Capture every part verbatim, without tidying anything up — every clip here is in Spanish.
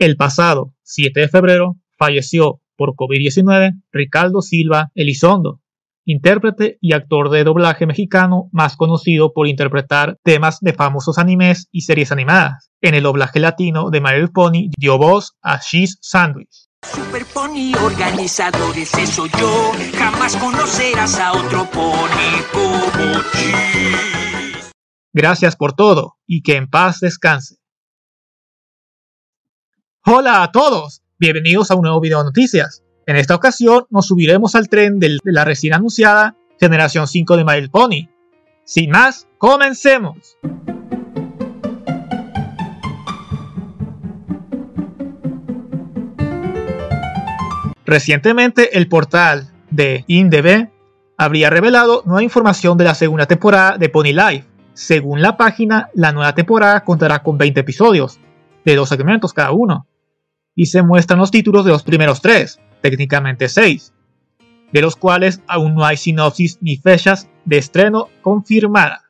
El pasado siete de febrero falleció por COVID diecinueve Ricardo Silva Elizondo, intérprete y actor de doblaje mexicano más conocido por interpretar temas de famosos animes y series animadas. En el doblaje latino de My Little Pony dio voz a Cheese Sandwich. Super Pony organizadores, eso yo. Jamás conocerás a otro pony como Cheese. Gracias por todo y que en paz descanse. Hola a todos, bienvenidos a un nuevo video de noticias. En esta ocasión nos subiremos al tren del, de la recién anunciada Generación cinco de My Little Pony. Sin más, comencemos. Recientemente el portal de IndieB habría revelado nueva información de la segunda temporada de Pony Life. Según la página, la nueva temporada contará con veinte episodios, de dos segmentos cada uno, y se muestran los títulos de los primeros tres, técnicamente seis, de los cuales aún no hay sinopsis ni fechas de estreno confirmadas.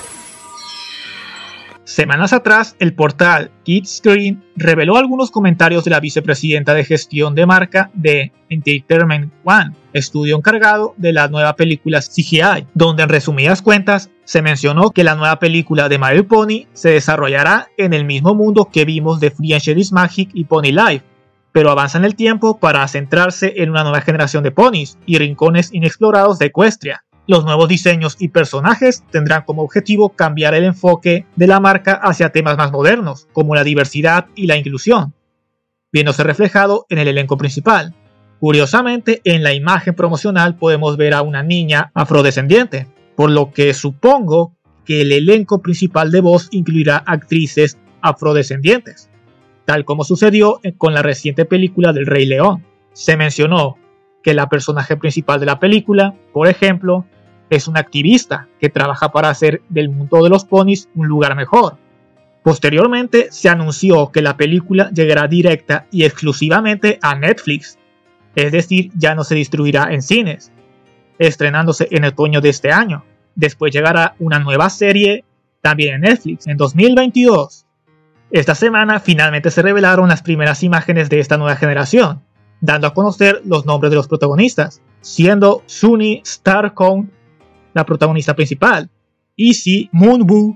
Semanas atrás, el portal Kidscreen reveló algunos comentarios de la vicepresidenta de gestión de marca de Entertainment One, estudio encargado de la nueva película C G I, donde en resumidas cuentas se mencionó que la nueva película de My Little Pony se desarrollará en el mismo mundo que vimos de Free and Shadys Magic y Pony Life, pero avanza en el tiempo para centrarse en una nueva generación de ponis y rincones inexplorados de Equestria. Los nuevos diseños y personajes tendrán como objetivo cambiar el enfoque de la marca hacia temas más modernos, como la diversidad y la inclusión, viéndose reflejado en el elenco principal. Curiosamente, en la imagen promocional podemos ver a una niña afrodescendiente, por lo que supongo que el elenco principal de voz incluirá actrices afrodescendientes, tal como sucedió con la reciente película del Rey León. Se mencionó que la personaje principal de la película, por ejemplo, es una activista que trabaja para hacer del mundo de los ponis un lugar mejor. Posteriormente se anunció que la película llegará directa y exclusivamente a Netflix, es decir, ya no se distribuirá en cines, estrenándose en otoño de este año. Después llegará una nueva serie también en Netflix en dos mil veintidós. Esta semana finalmente se revelaron las primeras imágenes de esta nueva generación, dando a conocer los nombres de los protagonistas, siendo Sunny Starcone la protagonista principal, Izzy Moonboo,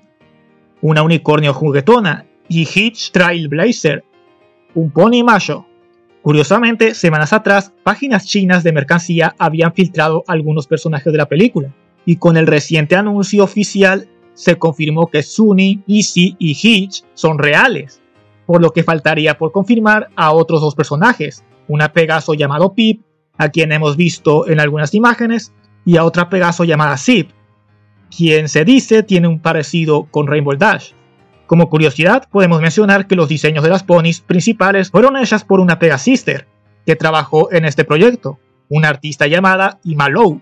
una unicornio juguetona, y Hitch Trailblazer, un pony macho. Curiosamente, semanas atrás, páginas chinas de mercancía habían filtrado algunos personajes de la película, y con el reciente anuncio oficial se confirmó que Sunny, Izzy y Hitch son reales, por lo que faltaría por confirmar a otros dos personajes, una Pegaso llamado Pip, a quien hemos visto en algunas imágenes, y a otra Pegaso llamada Zip, quien se dice tiene un parecido con Rainbow Dash. Como curiosidad, podemos mencionar que los diseños de las ponis principales fueron hechas por una Pegasister, que trabajó en este proyecto, una artista llamada Imalou.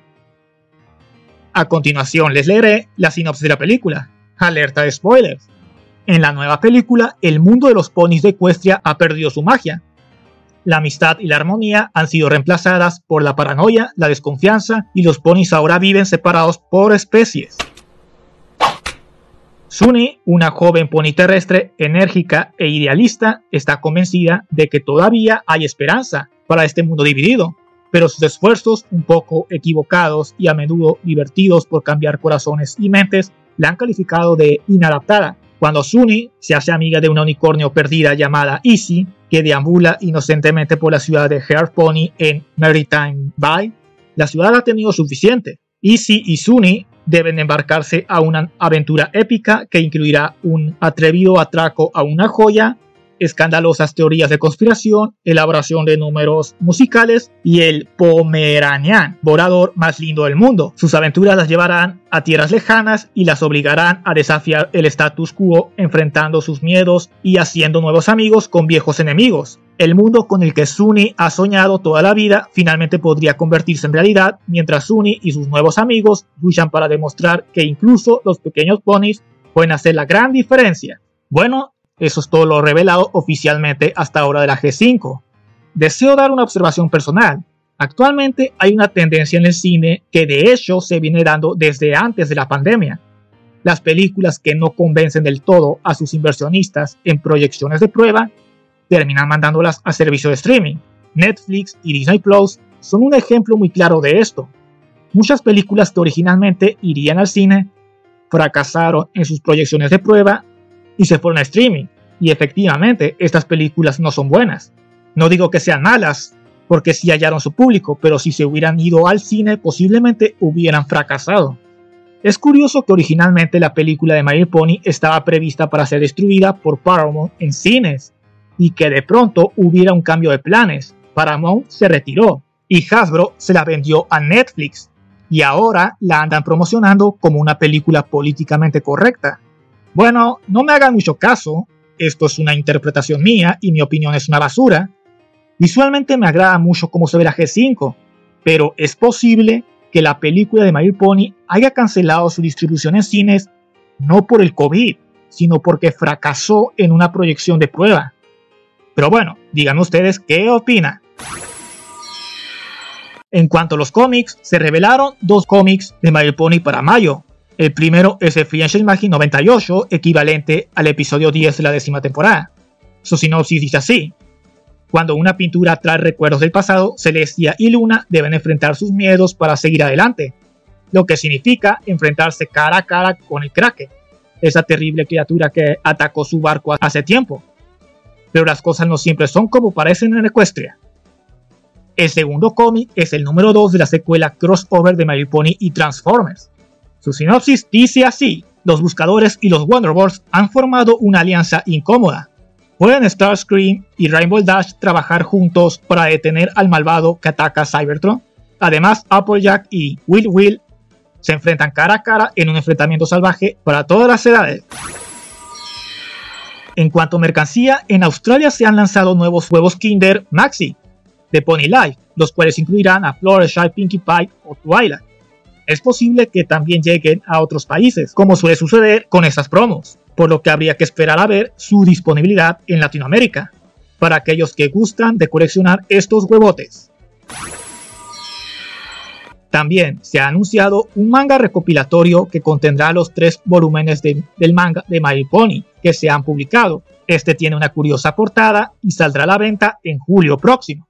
A continuación les leeré la sinopsis de la película. Alerta de spoilers. En la nueva película, el mundo de los ponis de Equestria ha perdido su magia. La amistad y la armonía han sido reemplazadas por la paranoia, la desconfianza, y los ponis ahora viven separados por especies. Sunny, una joven pony terrestre enérgica e idealista, está convencida de que todavía hay esperanza para este mundo dividido, pero sus esfuerzos, un poco equivocados y a menudo divertidos por cambiar corazones y mentes, la han calificado de inadaptada. Cuando Sunny se hace amiga de una unicornio perdida llamada Izzy, que deambula inocentemente por la ciudad de Heart Pony en Maritime Bay, la ciudad ha tenido suficiente. Izzy y Sunny deben embarcarse a una aventura épica que incluirá un atrevido atraco a una joya, escandalosas teorías de conspiración, elaboración de números musicales y el Pomeranian, volador más lindo del mundo. Sus aventuras las llevarán a tierras lejanas y las obligarán a desafiar el status quo, enfrentando sus miedos y haciendo nuevos amigos con viejos enemigos. El mundo con el que Sunny ha soñado toda la vida finalmente podría convertirse en realidad, mientras Sunny y sus nuevos amigos luchan para demostrar que incluso los pequeños ponis pueden hacer la gran diferencia. Bueno, eso es todo lo revelado oficialmente hasta ahora de la G cinco. Deseo dar una observación personal. Actualmente hay una tendencia en el cine que de hecho se viene dando desde antes de la pandemia. Las películas que no convencen del todo a sus inversionistas en proyecciones de prueba terminan mandándolas a servicio de streaming. Netflix y Disney Plus son un ejemplo muy claro de esto. Muchas películas que originalmente irían al cine fracasaron en sus proyecciones de prueba y se fueron a streaming. Y efectivamente, estas películas no son buenas. No digo que sean malas, porque sí hallaron su público, pero si se hubieran ido al cine posiblemente hubieran fracasado. Es curioso que originalmente la película de My Little Pony estaba prevista para ser distribuida por Paramount en cines, y que de pronto hubiera un cambio de planes. Paramount se retiró y Hasbro se la vendió a Netflix, y ahora la andan promocionando como una película políticamente correcta. Bueno, no me hagan mucho caso, esto es una interpretación mía y mi opinión es una basura. Visualmente me agrada mucho cómo se ve la G cinco, pero es posible que la película de My Little Pony haya cancelado su distribución en cines no por el COVID, sino porque fracasó en una proyección de prueba. Pero bueno, díganme ustedes qué opinan. En cuanto a los cómics, se revelaron dos cómics de My Little Pony para mayo. El primero es el Free Angel Magic noventa y ocho, equivalente al episodio diez de la décima temporada. Su sinopsis dice así: cuando una pintura trae recuerdos del pasado, Celestia y Luna deben enfrentar sus miedos para seguir adelante, lo que significa enfrentarse cara a cara con el Kraken, esa terrible criatura que atacó su barco hace tiempo. Pero las cosas no siempre son como parecen en Equestria. El segundo cómic es el número dos de la secuela crossover de My Little Pony y Transformers. Su sinopsis dice así: los buscadores y los Wonderbolts han formado una alianza incómoda. ¿Pueden Starscream y Rainbow Dash trabajar juntos para detener al malvado que ataca a Cybertron? Además, Applejack y Will Will se enfrentan cara a cara en un enfrentamiento salvaje para todas las edades. En cuanto a mercancía, en Australia se han lanzado nuevos huevos Kinder Maxi de Pony Life, los cuales incluirán a Fluttershy, Pinkie Pie o Twilight. Es posible que también lleguen a otros países, como suele suceder con estas promos, por lo que habría que esperar a ver su disponibilidad en Latinoamérica, para aquellos que gustan de coleccionar estos huevotes. También se ha anunciado un manga recopilatorio que contendrá los tres volúmenes de, del manga de My Little Pony que se han publicado. Este tiene una curiosa portada y saldrá a la venta en julio próximo.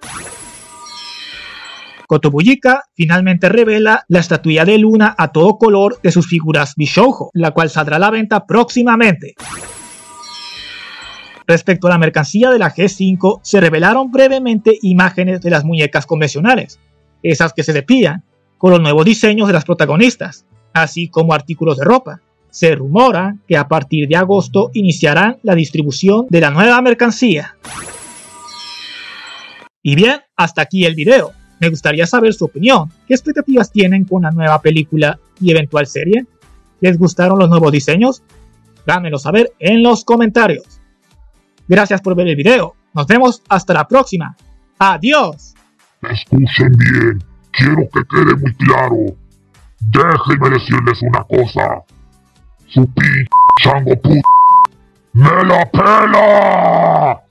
Kotobuyika finalmente revela la estatuilla de Luna a todo color de sus figuras Bishoujo, la cual saldrá a la venta próximamente. Respecto a la mercancía de la G cinco, se revelaron brevemente imágenes de las muñecas convencionales, esas que se despían, con los nuevos diseños de las protagonistas, así como artículos de ropa. Se rumora que a partir de agosto iniciarán la distribución de la nueva mercancía. Y bien, hasta aquí el video. Me gustaría saber su opinión. ¿Qué expectativas tienen con la nueva película y eventual serie? ¿Les gustaron los nuevos diseños? Dámelo saber en los comentarios. Gracias por ver el video. Nos vemos hasta la próxima. ¡Adiós! Escuchen bien. Quiero que quede muy claro. Déjenme decirles una cosa. Su p*** chango put... ¡Me la pela!